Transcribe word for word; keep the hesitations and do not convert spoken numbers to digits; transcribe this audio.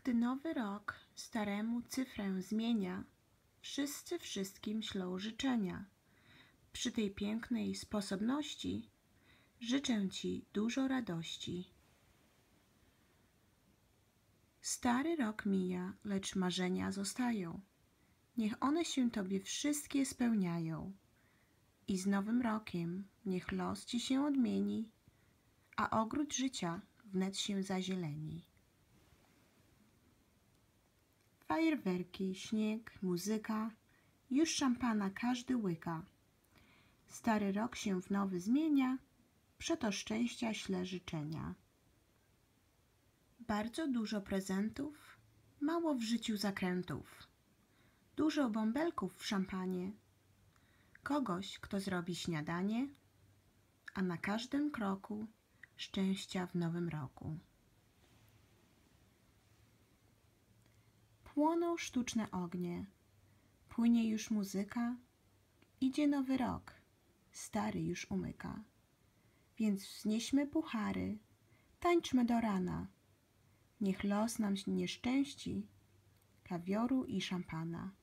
Gdy nowy rok staremu cyfrę zmienia, wszyscy wszystkim ślą życzenia. Przy tej pięknej sposobności życzę Ci dużo radości. Stary rok mija, lecz marzenia zostają. Niech one się Tobie wszystkie spełniają. I z nowym rokiem niech los Ci się odmieni, a ogród życia wnet się zazieleni. Fajerwerki, śnieg, muzyka, już szampana każdy łyka. Stary rok się w nowy zmienia, przeto szczęścia ślę życzenia. Bardzo dużo prezentów, mało w życiu zakrętów. Dużo bąbelków w szampanie, kogoś, kto zrobi śniadanie, a na każdym kroku szczęścia w nowym roku. Płoną sztuczne ognie, płynie już muzyka, idzie nowy rok, stary już umyka. Więc wznieśmy puchary, tańczmy do rana, niech los nam nie szczęści kawioru i szampana.